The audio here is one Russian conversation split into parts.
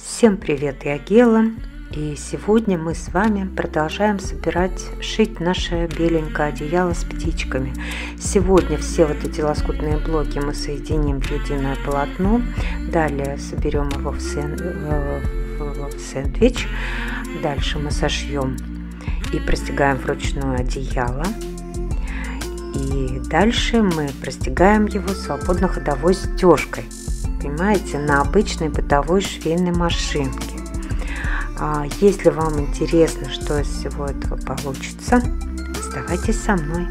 Всем привет, я Гела, и сегодня мы с вами продолжаем шить наше беленькое одеяло с птичками. Сегодня все вот эти лоскутные блоки мы соединим в единое полотно, далее соберем его в сэндвич, дальше мы сошьем и простегаем вручную одеяло. И дальше мы простегаем его свободно ходовой стежкой, понимаете, на обычной бытовой швейной машинке. Если вам интересно, что из всего этого получится, оставайтесь со мной.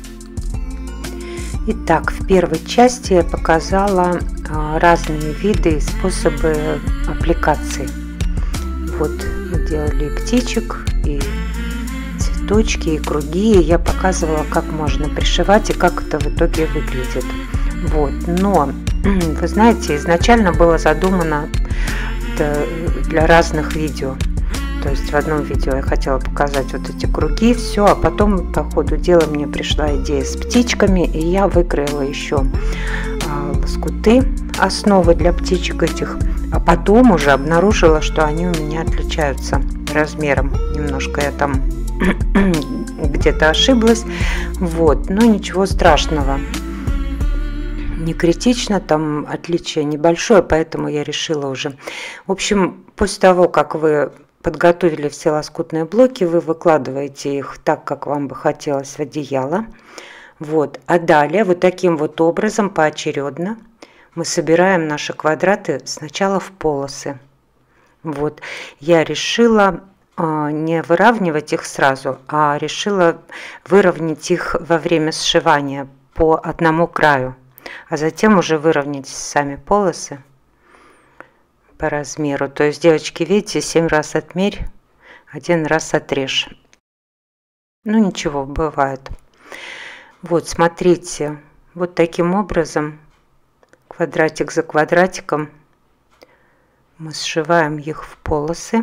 Итак, в первой части я показала разные виды и способы аппликации. Вот мы делали и птичек, и цветочки, и круги, и я показывала, как можно пришивать и как это в итоге выглядит. Вот, но вы знаете, изначально было задумано для разных видео. То есть в одном видео я хотела показать вот эти круги, все, а потом по ходу дела мне пришла идея с птичками, и я выкроила еще лоскуты, основы для птичек этих, а потом уже обнаружила, что они у меня отличаются размером. Немножко я там где-то ошиблась, вот, но ничего страшного. Не критично, там отличие небольшое, поэтому я решила уже. В общем, после того, как вы подготовили все лоскутные блоки, вы выкладываете их так, как вам бы хотелось в одеяло. Вот. А далее вот таким вот образом поочередно мы собираем наши квадраты сначала в полосы. Вот. Я решила не выравнивать их сразу, а решила выровнять их во время сшивания по одному краю. А затем уже выровнять сами полосы по размеру. То есть, девочки, видите, 7 раз отмерь, 1 раз отрежь. Ну ничего, бывает. Вот, смотрите, вот таким образом, квадратик за квадратиком, мы сшиваем их в полосы.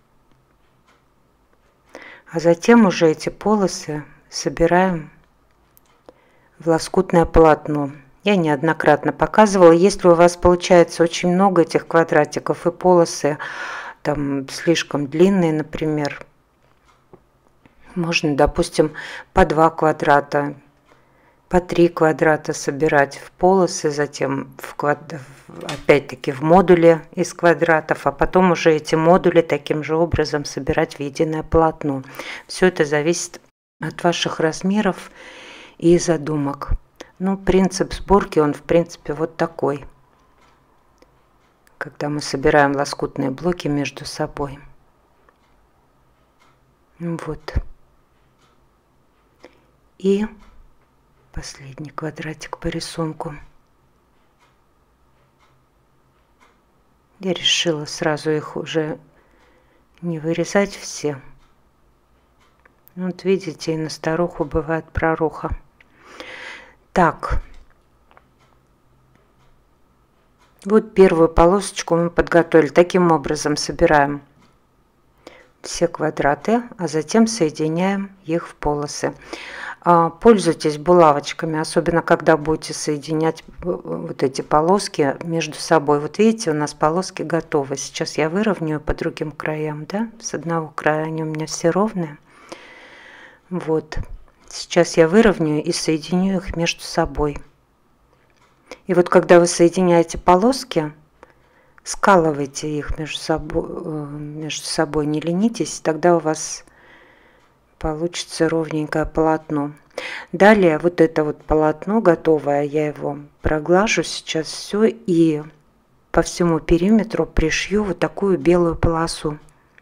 А затем уже эти полосы собираем в лоскутное полотно. Я неоднократно показывала, если у вас получается очень много этих квадратиков и полосы там слишком длинные, например, можно, допустим, по 2 квадрата, по 3 квадрата собирать в полосы, затем опять-таки в модуле из квадратов, а потом уже эти модули таким же образом собирать в единое полотно. Все это зависит от ваших размеров и задумок. Ну, принцип сборки, он, в принципе, вот такой, когда мы собираем лоскутные блоки между собой. Вот. И последний квадратик по рисунку. Я решила сразу их уже не вырезать все. Вот видите, и на старуху бывает проруха. Так, вот первую полосочку мы подготовили. Таким образом собираем все квадраты, а затем соединяем их в полосы. Пользуйтесь булавочками, особенно когда будете соединять вот эти полоски между собой. Вот видите, у нас полоски готовы. Сейчас я выровняю по другим краям, да? С одного края они у меня все ровные. Вот. Сейчас я выровняю и соединю их между собой. И вот когда вы соединяете полоски, скалывайте их между собой, не ленитесь, тогда у вас получится ровненькое полотно. Далее вот это вот полотно готовое, я его проглажу сейчас все и по всему периметру пришью вот такую белую полосу.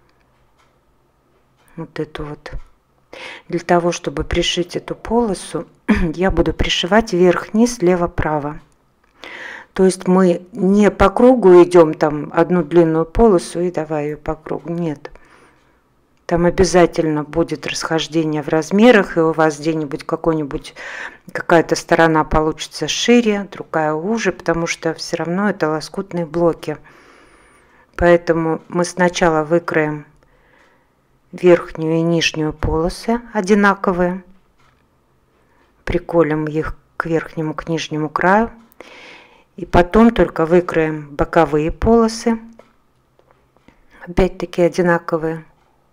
Вот эту вот. Для того, чтобы пришить эту полосу, я буду пришивать вверх-вниз, слева-право. То есть мы не по кругу идем там одну длинную полосу и давай ее по кругу. Нет. Там обязательно будет расхождение в размерах, и у вас где-нибудь какая-то сторона получится шире, другая уже, потому что все равно это лоскутные блоки. Поэтому мы сначала выкроем верхнюю и нижнюю полосы одинаковые, приколем их к верхнему, к нижнему краю, и потом только выкроем боковые полосы опять-таки одинаковые.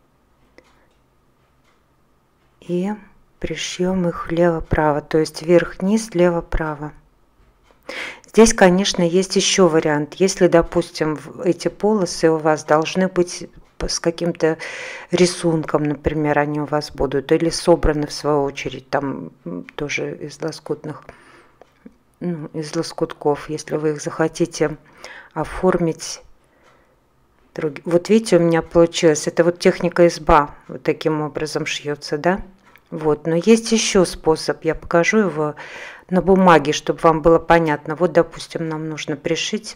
И пришьем их лево-право, то есть вверх-вниз, лево-право. Здесь, конечно, есть еще вариант. Если, допустим, эти полосы у вас должны быть с каким-то рисунком, например, они у вас будут, или собраны в свою очередь, там тоже из лоскутных, из лоскутков, если вы их захотите оформить. Вот видите, у меня получилось, это вот техника изба, вот таким образом шьется, да? Вот, но есть еще способ, я покажу его на бумаге, чтобы вам было понятно. Вот, допустим, нам нужно пришить.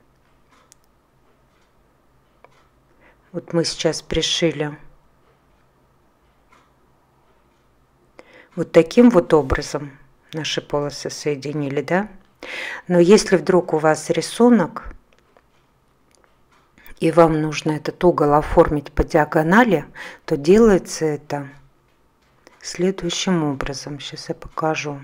Вот мы сейчас пришили вот таким вот образом, наши полосы соединили, да? Но если вдруг у вас рисунок, и вам нужно этот угол оформить по диагонали, то делается это следующим образом. Сейчас я покажу.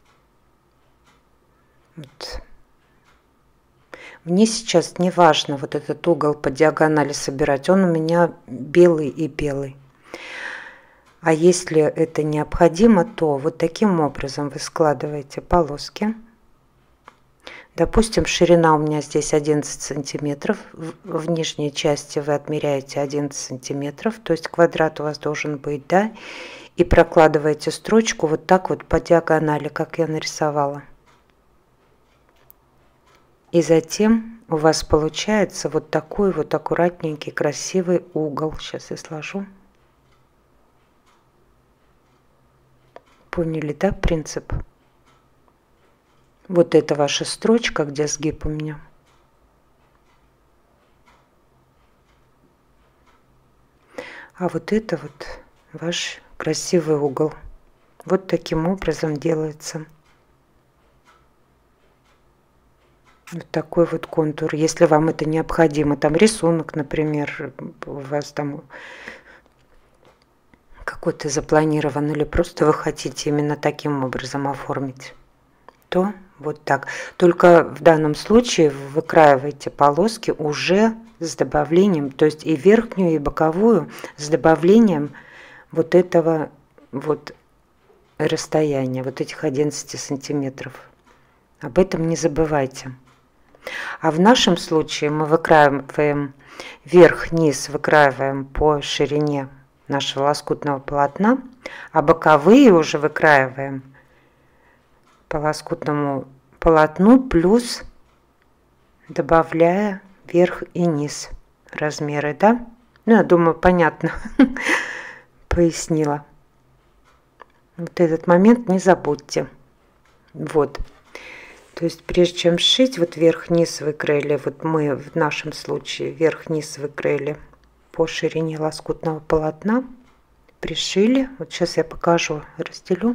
Вот. Мне сейчас не важно вот этот угол по диагонали собирать, он у меня белый и белый. А если это необходимо, то вот таким образом вы складываете полоски. Допустим, ширина у меня здесь 11 сантиметров. В нижней части вы отмеряете 11 сантиметров, то есть квадрат у вас должен быть, да? И прокладываете строчку вот так вот по диагонали, как я нарисовала. И затем у вас получается вот такой вот аккуратненький, красивый угол. Сейчас я сложу. Поняли, да, принцип? Вот это ваша строчка, где сгиб у меня. А вот это вот ваш красивый угол. Вот таким образом делается. Вот такой вот контур. Если вам это необходимо, там рисунок, например, у вас там какой-то запланирован, или просто вы хотите именно таким образом оформить, то вот так. Только в данном случае вы выкраиваете полоски уже с добавлением, то есть и верхнюю, и боковую, с добавлением вот этого вот расстояния, вот этих 11 сантиметров. Об этом не забывайте. А в нашем случае мы выкраиваем вверх-вниз, выкраиваем по ширине нашего лоскутного полотна, а боковые уже выкраиваем по лоскутному полотну, плюс добавляя верх и низ размеры, да? Ну, я думаю, понятно пояснила. Вот этот момент не забудьте. Вот. То есть прежде чем сшить, вот вверх-вниз выкроили, вот мы в нашем случае вверх-вниз выкроили по ширине лоскутного полотна, пришили. Вот сейчас я покажу, разделю.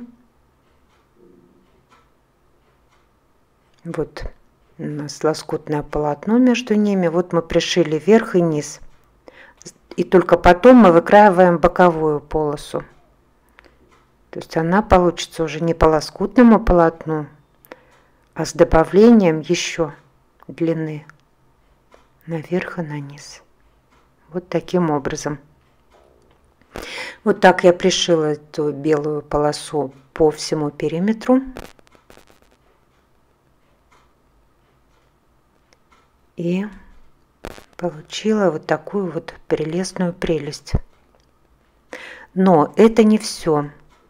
Вот у нас лоскутное полотно между ними, вот мы пришили вверх и низ. И только потом мы выкраиваем боковую полосу. То есть она получится уже не по лоскутному полотну, а с добавлением еще длины наверх и на низ. Вот таким образом. Вот так я пришила эту белую полосу по всему периметру. И получила вот такую вот прелестную прелесть. Но это не все.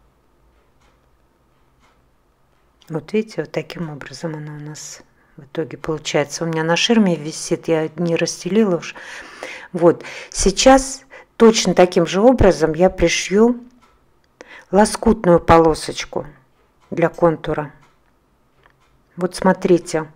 Вот видите, вот таким образом она у нас в итоге получается. У меня на ширме висит, я не расстелила уж. Вот, сейчас точно таким же образом я пришью лоскутную полосочку для контура. Вот смотрите.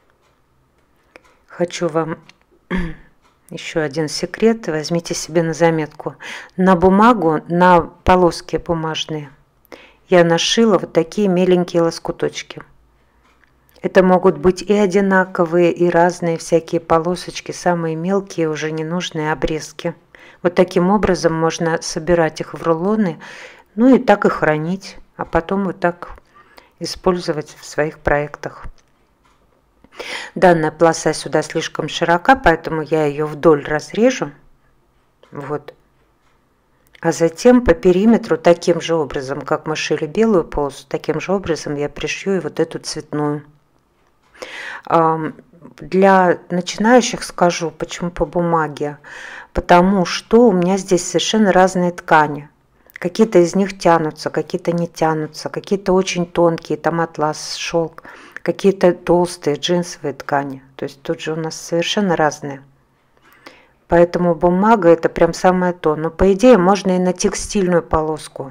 Хочу вам еще один секрет. Возьмите себе на заметку. На бумагу, на полоски бумажные я нашила вот такие меленькие лоскуточки. Это могут быть и одинаковые, и разные всякие полосочки, самые мелкие, уже ненужные обрезки. Вот таким образом можно собирать их в рулоны, ну и так и хранить, а потом вот так использовать в своих проектах. Данная полоса сюда слишком широка, поэтому я ее вдоль разрежу, Вот. А затем по периметру таким же образом, как мы шили белую полосу, таким же образом я пришью и вот эту цветную. Для начинающих скажу, почему по бумаге. Потому что у меня здесь совершенно разные ткани. Какие-то из них тянутся, какие-то не тянутся, какие-то очень тонкие, там атлас, шелк, какие-то толстые джинсовые ткани. То есть тут же у нас совершенно разные. Поэтому бумага это прям самое то. Но по идее можно и на текстильную полоску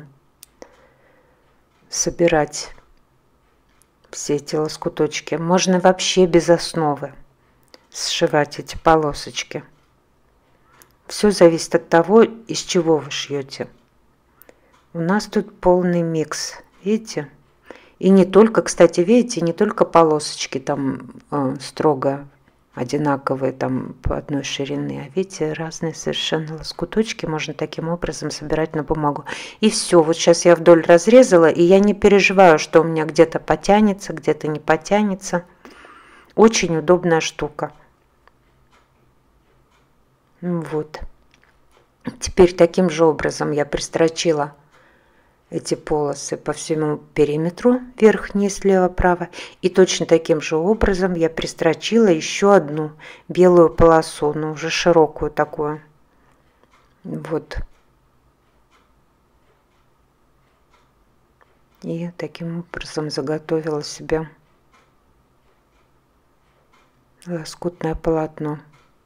собирать все эти лоскуточки. Можно вообще без основы сшивать эти полосочки. Все зависит от того, из чего вы шьете. У нас тут полный микс, видите? И не только, кстати, видите, не только полосочки там строго одинаковые, там по одной ширины, а видите, разные совершенно лоскуточки можно таким образом собирать на бумагу. И все, вот сейчас я вдоль разрезала, и я не переживаю, что у меня где-то потянется, где-то не потянется. Очень удобная штука. Вот. Теперь таким же образом я пристрочила эти полосы по всему периметру, вверх, низ, слева, право. И точно таким же образом я пристрочила еще одну белую полосу, но уже широкую такую. Вот. И таким образом заготовила себе лоскутное полотно.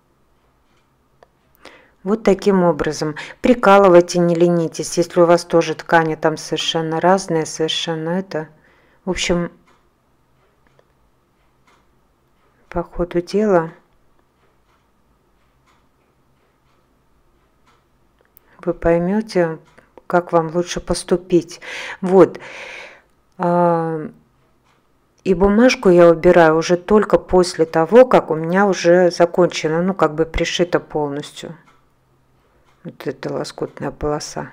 Вот таким образом. Прикалывайте, не ленитесь, если у вас тоже ткани там совершенно разные, совершенно это. В общем, по ходу дела вы поймете, как вам лучше поступить. Вот. И бумажку я убираю уже только после того, как у меня уже закончено, ну как бы пришито полностью. Вот эта лоскутная полоса.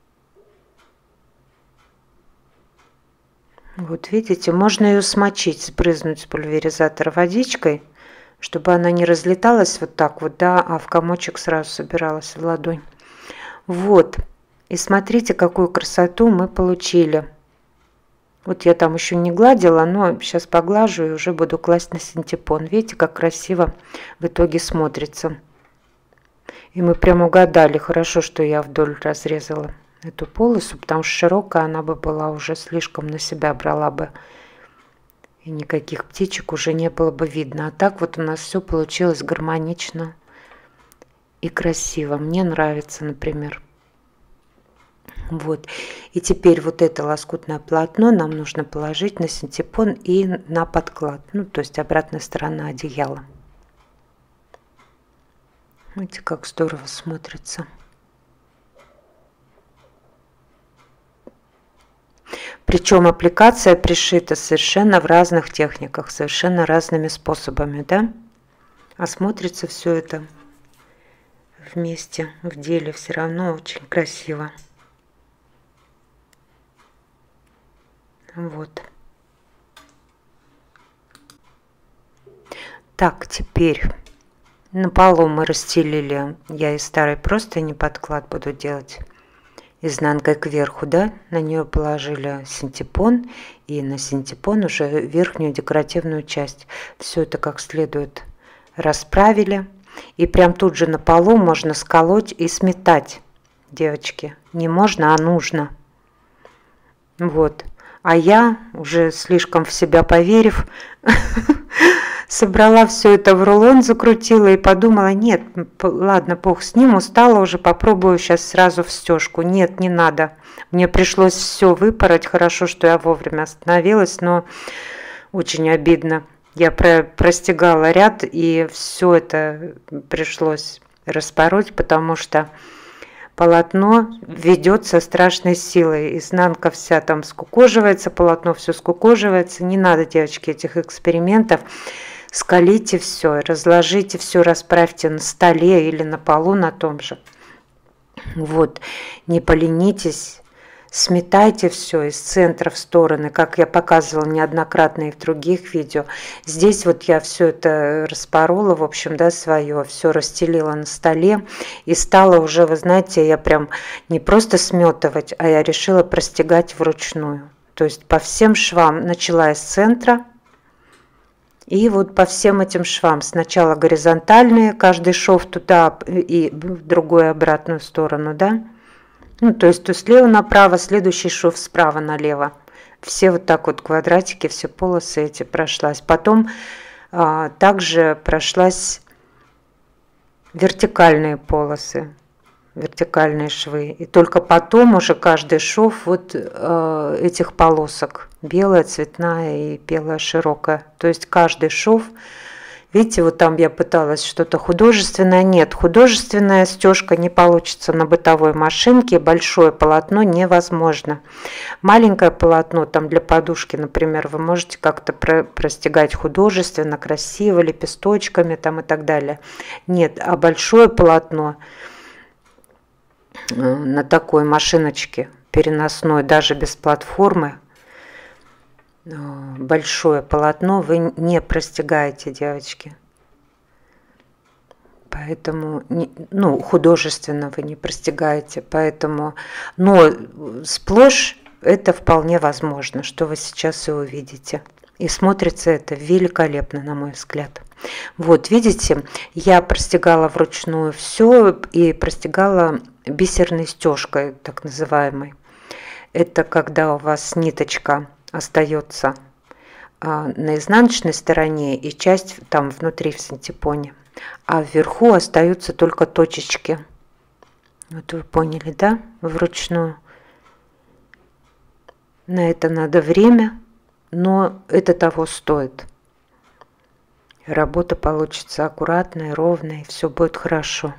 Вот видите, можно ее смочить, сбрызнуть с пульверизатора водичкой, чтобы она не разлеталась вот так вот, да, а в комочек сразу собиралась в ладонь. Вот. И смотрите, какую красоту мы получили. Вот я там еще не гладила, но сейчас поглажу и уже буду класть на синтепон. Видите, как красиво в итоге смотрится. И мы прям угадали, хорошо, что я вдоль разрезала эту полосу, потому что широкая она бы была уже слишком на себя брала бы. И никаких птичек уже не было бы видно. А так вот у нас все получилось гармонично и красиво. Мне нравится, например. Вот. И теперь вот это лоскутное полотно нам нужно положить на синтепон и на подклад. Ну, то есть обратная сторона одеяла. Видите, как здорово смотрится. Причем аппликация пришита совершенно в разных техниках, совершенно разными способами, да? А смотрится все это вместе, в деле все равно очень красиво. Вот. Так, теперь на полу мы расстелили, я из старой простыни подклад буду делать изнанкой кверху, да, на нее положили синтепон, и на синтепон уже верхнюю декоративную часть. Все это как следует расправили, и прям тут же на полу можно сколоть и сметать, девочки. Не можно, а нужно. Вот. А я, уже слишком в себя поверив, собрала все это в рулон, закрутила и подумала, нет, ладно, бог с ним, устала уже, попробую сейчас сразу в стежку. Нет, не надо. Мне пришлось все выпороть, хорошо, что я вовремя остановилась, но очень обидно. Я простегала ряд, и все это пришлось распороть, потому что полотно ведет со страшной силой. Изнанка вся там скукоживается, полотно все скукоживается. Не надо, девочки, этих экспериментов. Скалите все, разложите все, расправьте на столе или на полу на том же. Вот, не поленитесь, сметайте все из центра в стороны, как я показывала неоднократно и в других видео. Здесь вот я все это распорола, в общем, да, свое, все расстелила на столе и стала уже, вы знаете, я прям не просто сметывать, а я решила простегать вручную. То есть по всем швам начала из центра. И вот по всем этим швам сначала горизонтальные, каждый шов туда и в другую обратную сторону, да. Ну, то есть то слева направо, следующий шов справа налево. Все вот так вот квадратики, все полосы эти прошлась. Потом также прошлась вертикальные полосы, вертикальные швы. И только потом уже каждый шов вот этих полосок. Белая, цветная и белая широкая. То есть каждый шов, видите, вот там я пыталась что-то художественное. Нет, художественная стежка не получится на бытовой машинке. Большое полотно невозможно. Маленькое полотно, там для подушки, например, вы можете как-то простегать художественно, красиво, лепесточками там и так далее. Нет, а большое полотно на такой машиночке переносной, даже без платформы, большое полотно вы не простегаете, девочки. Поэтому, ну, художественно вы не простегаете. Поэтому, но сплошь это вполне возможно, что вы сейчас и увидите. И смотрится это великолепно, на мой взгляд. Вот, видите, я простегала вручную все и простегала бисерной стежкой, так называемой. Это когда у вас ниточка остается на изнаночной стороне и часть там внутри в синтепоне, а вверху остаются только точечки. Вот вы поняли, да? Вручную. На это надо время, но это того стоит. Работа получится аккуратная, ровная, и все будет хорошо.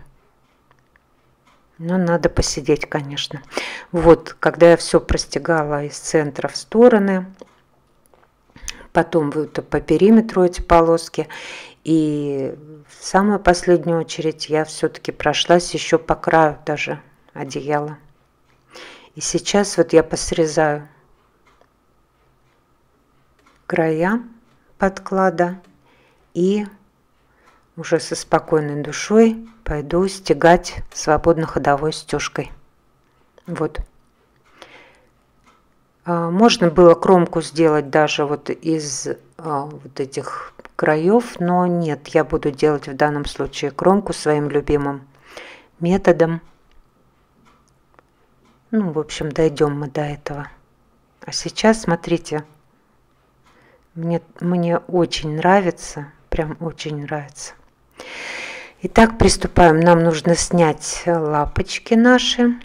Но надо посидеть, конечно. Вот, когда я все простегала из центра в стороны, потом вот по периметру эти полоски, и в самую последнюю очередь я все-таки прошлась еще по краю даже одеяла. И сейчас вот я посрезаю края подклада и уже со спокойной душой пойду стегать свободно-ходовой стежкой. Вот. Можно было кромку сделать даже вот из вот этих краев, но нет, я буду делать в данном случае кромку своим любимым методом. Ну, в общем, дойдем мы до этого. А сейчас, смотрите, мне очень нравится, прям очень нравится. Итак, приступаем. Нам нужно снять лапочки наши.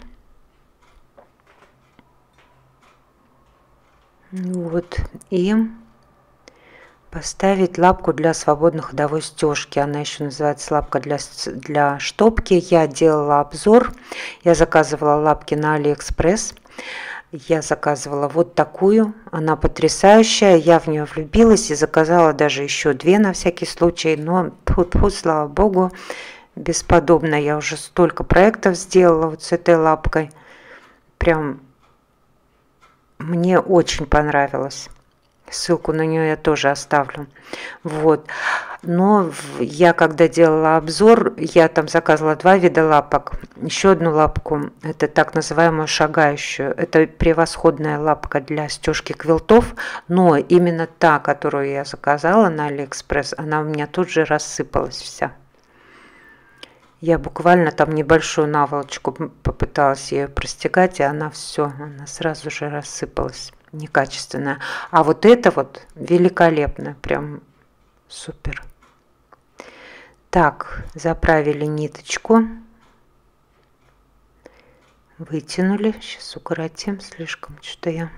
Вот. И поставить лапку для свободно-ходовой стежки. Она еще называется лапка для штопки. Я делала обзор. Я заказывала лапки на Алиэкспресс. Я заказывала вот такую. Она потрясающая. Я в нее влюбилась и заказала даже еще две на всякий случай. Но, слава богу, бесподобно. Я уже столько проектов сделала вот с этой лапкой. Прям мне очень понравилось. Ссылку на нее я тоже оставлю. Вот. Но я когда делала обзор, я там заказывала два вида лапок. Еще одну лапку, это так называемую шагающую. Это превосходная лапка для стежки квилтов. Но именно та, которую я заказала на Алиэкспресс, она у меня тут же рассыпалась вся. Я буквально там небольшую наволочку попыталась ее простегать, и она сразу же рассыпалась. Некачественная. А вот это вот великолепно, прям супер. Так, заправили ниточку, вытянули. Сейчас укоротим, слишком что-то я.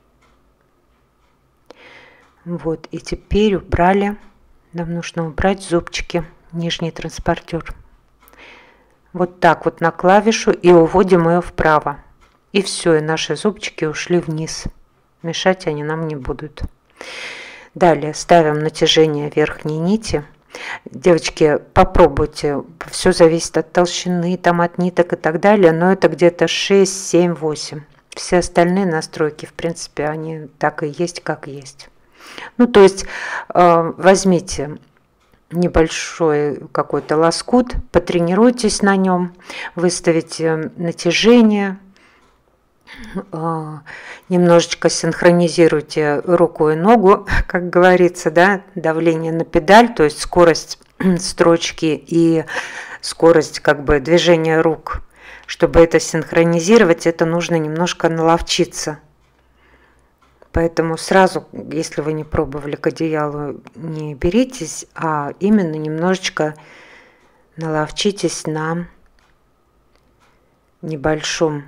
Вот, и теперь убрали. Нам нужно убрать зубчики, нижний транспортер. Вот так вот на клавишу и уводим ее вправо. И все, и наши зубчики ушли вниз. Мешать они нам не будут. Далее ставим натяжение верхней нити. Девочки, попробуйте. Все зависит от толщины, там, от ниток и так далее. Но это где-то 6, 7, 8. Все остальные настройки, в принципе, они так и есть, как есть. Ну, то есть возьмите небольшой какой-то лоскут, потренируйтесь на нем, выставите натяжение, немножечко синхронизируйте руку и ногу, как говорится, да, давление на педаль, то есть скорость строчки и скорость как бы движения рук. Чтобы это синхронизировать, это нужно немножко наловчиться. Поэтому сразу, если вы не пробовали к одеялу, не беритесь, а именно немножечко наловчитесь на небольшом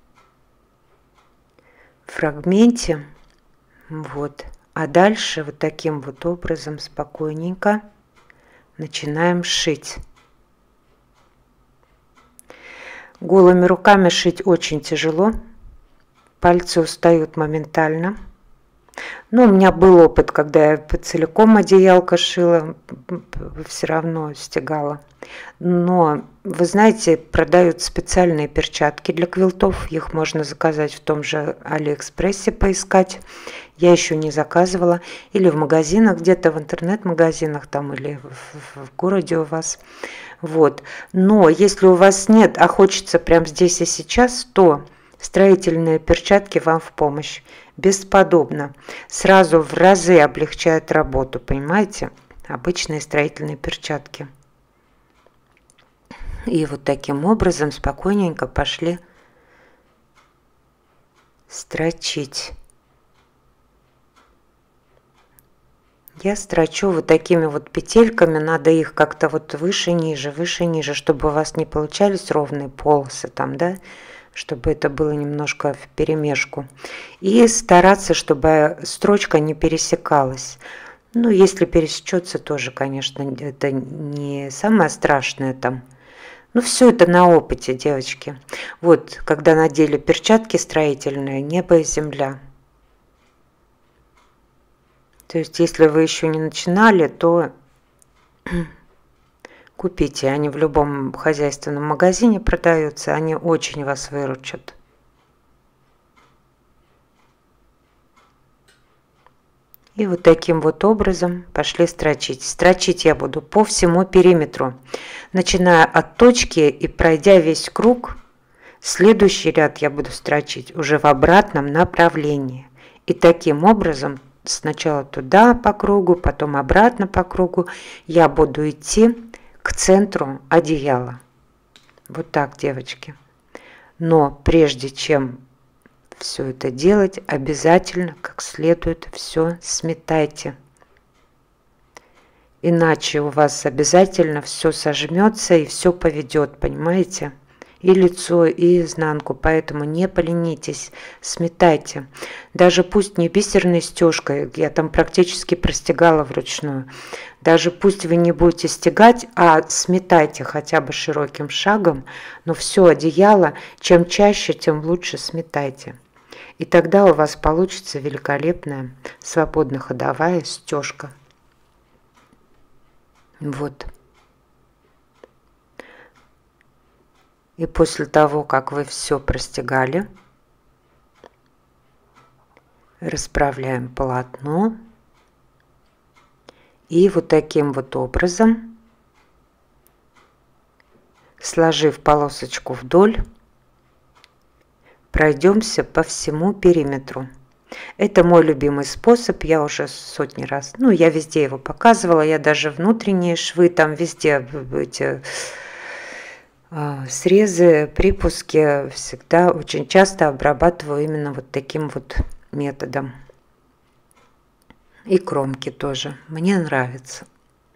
фрагменте. Вот. А дальше вот таким вот образом спокойненько начинаем шить. Голыми руками шить очень тяжело, пальцы устают моментально. Но у меня был опыт, когда я целиком одеялко шила, все равно стягала. Но, вы знаете, продают специальные перчатки для квилтов, их можно заказать в том же Алиэкспрессе, поискать. Я еще не заказывала. Или в магазинах, где-то в интернет-магазинах там, или в городе у вас. Вот. Но если у вас нет, а хочется прямо здесь и сейчас, то строительные перчатки вам в помощь. Бесподобно. Сразу в разы облегчает работу, понимаете? Обычные строительные перчатки. И вот таким образом спокойненько пошли строчить. Я строчу вот такими вот петельками, надо их как-то вот выше-ниже, чтобы у вас не получались ровные полосы там, да, чтобы это было немножко вперемешку. И стараться, чтобы строчка не пересекалась. Ну, если пересечется, тоже, конечно, это не самое страшное там. Ну, все это на опыте, девочки. Вот, когда надели перчатки строительные, небо и земля. То есть, если вы еще не начинали, то купите. Они в любом хозяйственном магазине продаются. Они очень вас выручат. И вот таким вот образом пошли строчить. Строчить я буду по всему периметру. Начиная от точки и пройдя весь круг, следующий ряд я буду строчить уже в обратном направлении. И таким образом сначала туда по кругу, потом обратно по кругу я буду идти к центру одеяла. Вот так, девочки. Но прежде чем все это делать, обязательно как следует все сметайте. Иначе у вас обязательно все сожмется и все поведет, понимаете? И лицо, и изнанку, поэтому не поленитесь, сметайте. Даже пусть не бисерной стежкой, я там практически простегала вручную, даже пусть вы не будете стегать, а сметайте хотя бы широким шагом, но все одеяло, чем чаще, тем лучше сметайте. И тогда у вас получится великолепная свободно ходовая стежка. Вот. И после того, как вы все простегали, расправляем полотно. И вот таким вот образом, сложив полосочку вдоль, пройдемся по всему периметру. Это мой любимый способ, я уже сотни раз, ну, я везде его показывала, я даже внутренние швы, там везде эти срезы, припуски всегда очень часто обрабатываю именно вот таким вот методом. И кромки тоже. Мне нравится.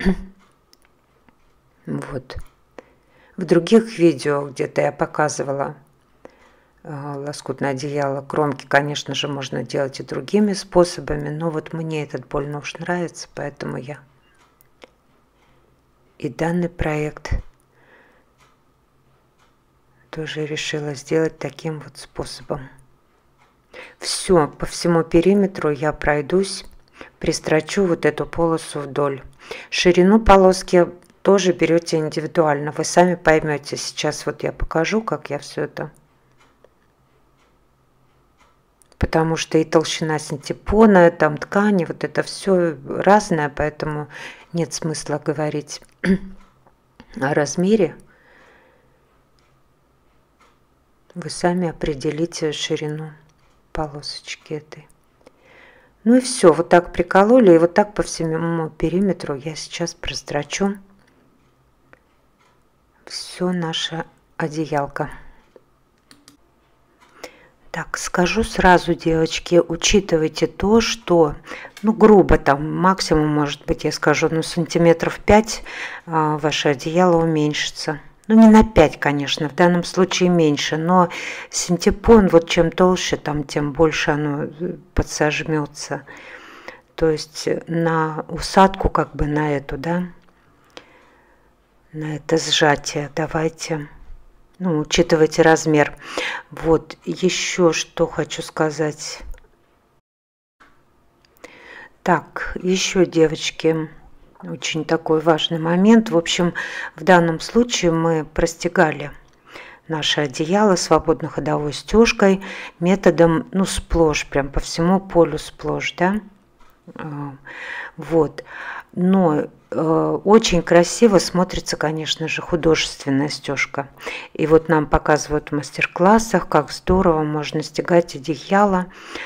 Вот. В других видео где-то я показывала лоскутное одеяло. Кромки, конечно же, можно делать и другими способами, но вот мне этот больно уж нравится, поэтому я и данный проект тоже решила сделать таким вот способом. Все, по всему периметру я пройдусь, пристрочу вот эту полосу вдоль. Ширину полоски тоже берете индивидуально, вы сами поймете. Сейчас вот я покажу, как я все это потому что и толщина синтепона, там ткани, вот это все разное, поэтому нет смысла говорить о размере. Вы сами определите ширину полосочки этой. Ну и все, вот так прикололи, и вот так по всему периметру я сейчас прострочу все наше одеялко. Так, скажу сразу, девочки, учитывайте то, что, ну, грубо там, максимум, может быть, я скажу, ну, сантиметров 5 ваше одеяло уменьшится. Ну, не на 5, конечно, в данном случае меньше, но синтепон, вот чем толще, там, тем больше оно подсожмется. То есть на усадку, как бы на эту, да, на это сжатие давайте, ну, учитывайте размер. Вот, еще что хочу сказать. Так, еще, девочки, очень такой важный момент. В общем, в данном случае мы простегали наше одеяло свободно ходовой стежкой методом, ну, сплошь, прям по всему полю сплошь, да. Вот. Но очень красиво смотрится, конечно же, художественная стежка. И вот нам показывают в мастер-классах, как здорово можно стегать одеяло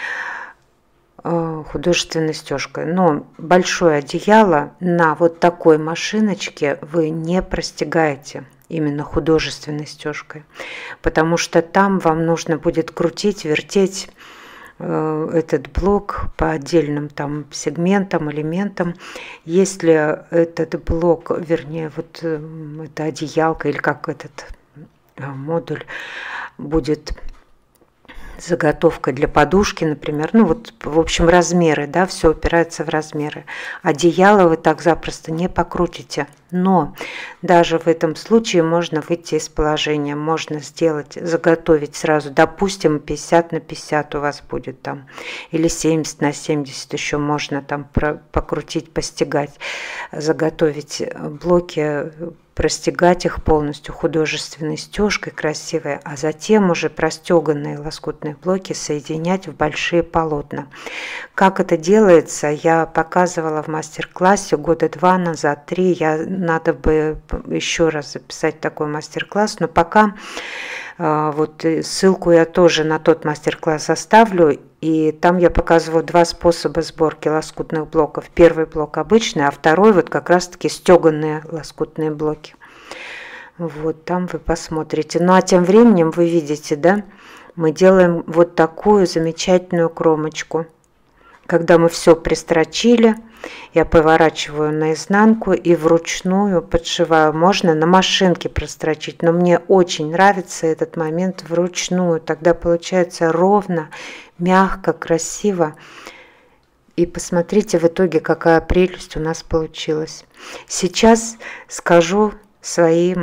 художественной стежкой. Но большое одеяло на вот такой машиночке вы не простегаете именно художественной стежкой, потому что там вам нужно будет крутить, вертеть этот блок по отдельным там сегментам, элементам. Если этот блок, вернее, вот это одеялко или как этот модуль будет заготовка для подушки, например, ну вот, в общем, размеры, да, все упирается в размеры. Одеяло вы так запросто не покрутите, но даже в этом случае можно выйти из положения, можно сделать, заготовить сразу, допустим, 50 на 50 у вас будет там, или 70 на 70 еще можно там покрутить, постигать, заготовить блоки, простегать их полностью художественной стежкой красивой, а затем уже простеганные лоскутные блоки соединять в большие полотна. Как это делается, я показывала в мастер-классе года 2 назад, 3, надо бы еще раз записать такой мастер-класс, но пока вот ссылку я тоже на тот мастер-класс оставлю, и там я показываю 2 способа сборки лоскутных блоков. Первый блок обычный, а второй вот как раз-таки стеганные лоскутные блоки. Вот там вы посмотрите. Ну а тем временем вы видите, да, мы делаем вот такую замечательную кромочку. Когда мы все пристрочили, я поворачиваю наизнанку и вручную подшиваю. Можно на машинке прострочить, но мне очень нравится этот момент вручную. Тогда получается ровно, мягко, красиво. И посмотрите в итоге, какая прелесть у нас получилась. Сейчас скажу свои,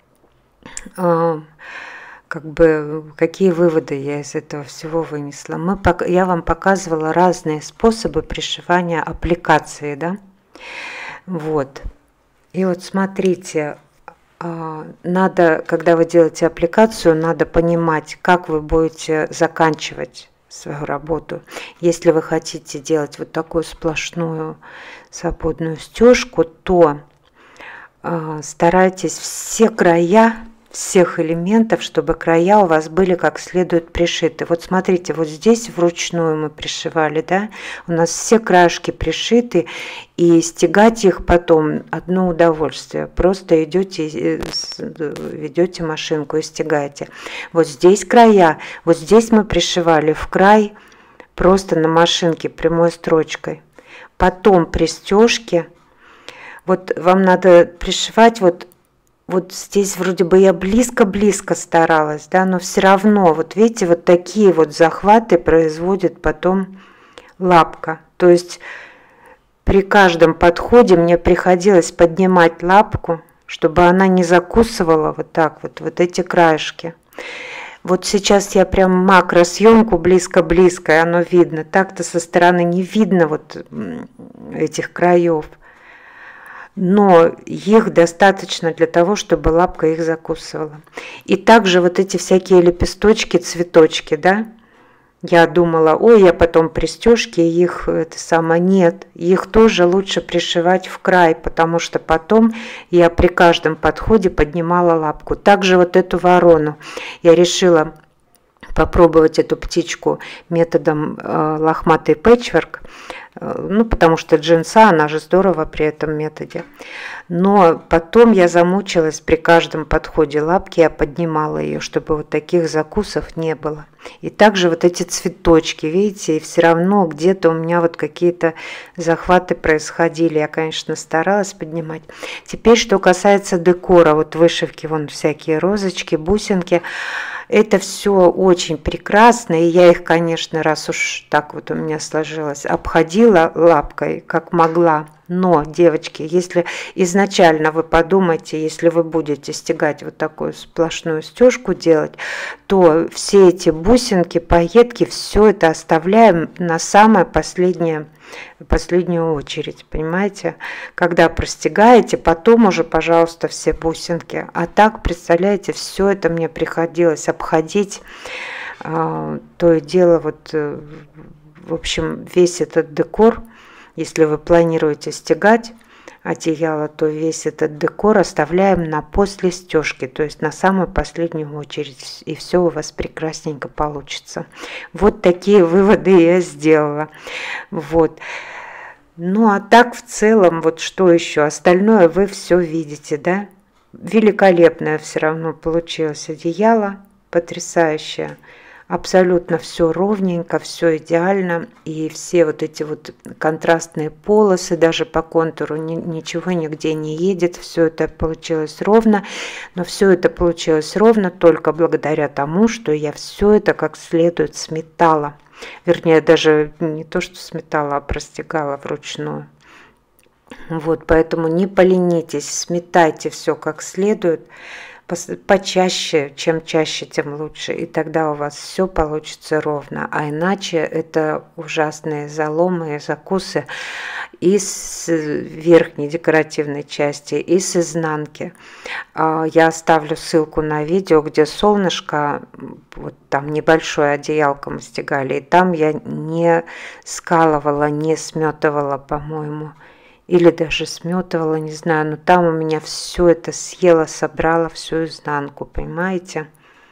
как бы, какие выводы я из этого всего вынесла. Я вам показывала разные способы пришивания аппликации, да? Вот. И вот смотрите, надо, когда вы делаете аппликацию, надо понимать, как вы будете заканчивать свою работу. Если вы хотите делать вот такую сплошную свободную стежку, то старайтесь все края всех элементов, чтобы края у вас были как следует пришиты. Вот смотрите, вот здесь вручную мы пришивали, да, у нас все краешки пришиты, и стегать их потом одно удовольствие. Просто ведете машинку и стегаете. Вот здесь края, вот здесь мы пришивали в край просто на машинке прямой строчкой. Потом при стежке, вот вам надо пришивать вот здесь вроде бы я близко-близко старалась, да, но все равно, вот видите, вот такие вот захваты производит потом лапка. То есть при каждом подходе мне приходилось поднимать лапку, чтобы она не закусывала вот так вот эти краешки. Вот сейчас я прям макросъемку близко-близко, и оно видно. Так-то со стороны не видно вот этих краев. Но их достаточно для того, чтобы лапка их закусывала. И также вот эти всякие лепесточки, цветочки, да, Я думала, ой, я потом пристежки, их это самое, нет. Их тоже лучше пришивать в край, потому что потом я при каждом подходе поднимала лапку. Также вот эту ворону я решила попробовать эту птичку методом лохматый пэтчворк, ну, потому что джинса, она же здорово при этом методе. Но потом я замучилась, при каждом подходе лапки я поднимала ее, чтобы вот таких закусов не было. И также вот эти цветочки, видите, и все равно где-то у меня вот какие-то захваты происходили. Я, конечно, старалась поднимать. Теперь, что касается декора, вот вышивки, вон всякие розочки, бусинки. Это все очень прекрасно, и я их, конечно, раз уж так вот у меня сложилось, обходила лапкой, как могла. Но, девочки, если изначально вы подумаете, если вы будете стягать вот такую сплошную стежку делать, то все эти бусинки, пайетки, все это оставляем на самое последнюю очередь, понимаете? Когда простягаете, потом уже, пожалуйста, все бусинки. А так, представляете, все это мне приходилось обходить. То и дело, вот, в общем, весь этот декор, если вы планируете стягать одеяло, то весь этот декор оставляем на после стежки, то есть на самую последнюю очередь, и все у вас прекрасненько получится. Вот такие выводы я сделала. Вот. Ну а так в целом, вот что еще? Остальное вы все видите, да? Великолепное все равно получилось одеяло, потрясающее. Абсолютно все ровненько, все идеально, и все вот эти вот контрастные полосы, даже по контуру ничего нигде не едет, все это получилось ровно, но все это получилось ровно только благодаря тому, что я все это как следует сметала, вернее, даже не то, что сметала, а простегала вручную. Вот, поэтому не поленитесь, сметайте все как следует, почаще, чем чаще, тем лучше, и тогда у вас все получится ровно, а иначе это ужасные заломы и закусы и с верхней декоративной части, и с изнанки. Я оставлю ссылку на видео, где солнышко, вот там небольшое одеялко мы стягали, и там я не скалывала, не сметывала, по-моему, или даже сметывала, не знаю, но там у меня все это съела, собрала всю изнанку, понимаете?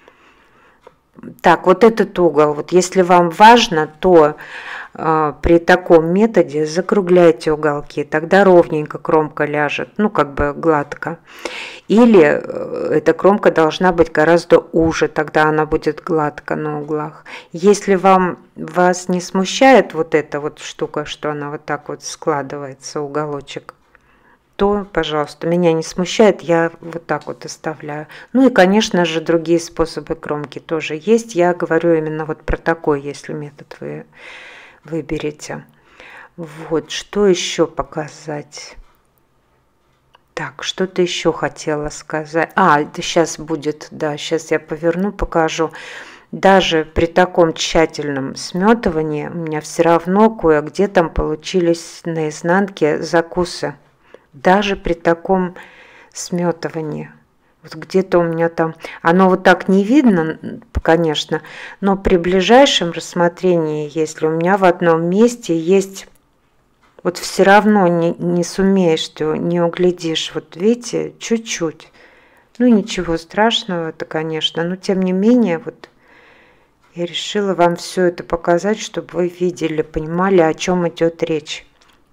Так, вот этот угол, вот если вам важно, то при таком методе закругляйте уголки, тогда ровненько кромка ляжет, ну как бы гладко. Или эта кромка должна быть гораздо уже, тогда она будет гладко на углах. Если вас не смущает вот эта вот штука, что она вот так вот складывается, уголочек, то, пожалуйста, меня не смущает, я вот так вот оставляю. Ну и, конечно же, другие способы кромки тоже есть. Я говорю именно вот про такой, если метод вы выберете. Вот, что еще показать? Так, что-то еще хотела сказать. Это сейчас будет, да, сейчас я поверну, покажу. Даже при таком тщательном сметывании у меня все равно кое-где там получились на изнанке закусы. Даже при таком сметывании. Вот где-то у меня там, оно вот так не видно, конечно, но при ближайшем рассмотрении, если у меня в одном месте есть, вот все равно не сумеешь, ты не углядишь, вот видите, чуть-чуть. Ну ничего страшного это, конечно, но тем не менее, вот я решила вам все это показать, чтобы вы видели, понимали, о чем идет речь.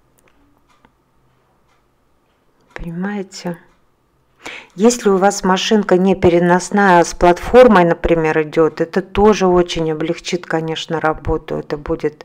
Понимаете? Если у вас машинка не переносная, а с платформой, например, идет, это тоже очень облегчит, конечно, работу. Это будет...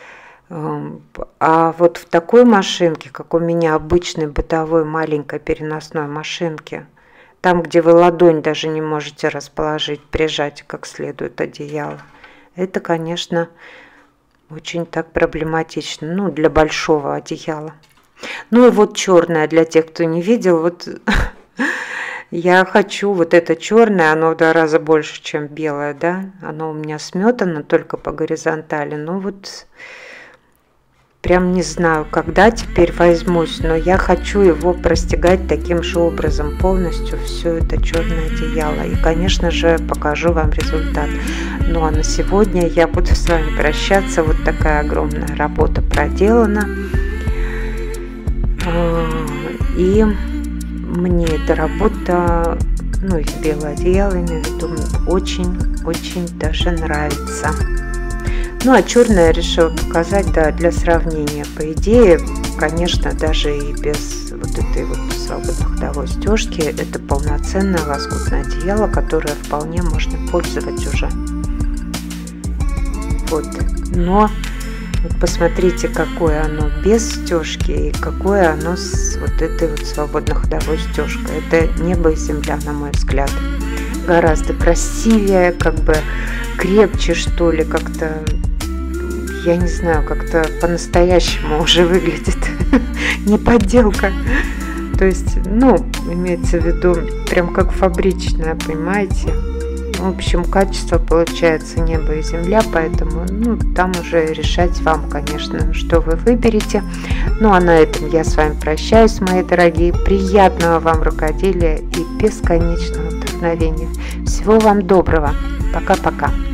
А вот в такой машинке, как у меня обычной бытовой маленькой переносной машинке, там, где вы ладонь даже не можете расположить, прижать как следует одеяло, это, конечно, очень так проблематично, ну, для большого одеяла. Ну и вот черное, для тех, кто не видел, вот я хочу вот это черное, оно в 2 раза больше, чем белое, да, оно у меня сметано только по горизонтали, ну вот прям не знаю, когда теперь возьмусь, но я хочу его простегать таким же образом, полностью все это черное одеяло. И, конечно же, покажу вам результат. Ну а на сегодня я буду с вами прощаться. Вот такая огромная работа проделана. И мне эта работа, ну, из белого одеяла, имею в виду, очень даже нравится. Ну, а черное я решила показать, да, для сравнения. По идее, конечно, даже и без вот этой вот свободной ходовой стежки, это полноценное лоскутное одеяло, которое вполне можно пользовать уже. Вот. Но вот посмотрите, какое оно без стежки и какое оно с вот этой вот свободной ходовой стежкой. Это небо и земля, на мой взгляд. Гораздо красивее, как бы крепче, что ли, как-то, я не знаю, как-то по-настоящему уже выглядит. Не подделка. То есть, ну, имеется в виду, прям как фабричная, понимаете? В общем, качество получается небо и земля, поэтому, ну, там уже решать вам, конечно, что вы выберете. Ну, а на этом я с вами прощаюсь, мои дорогие. Приятного вам рукоделия и бесконечного вдохновения. Всего вам доброго. Пока-пока.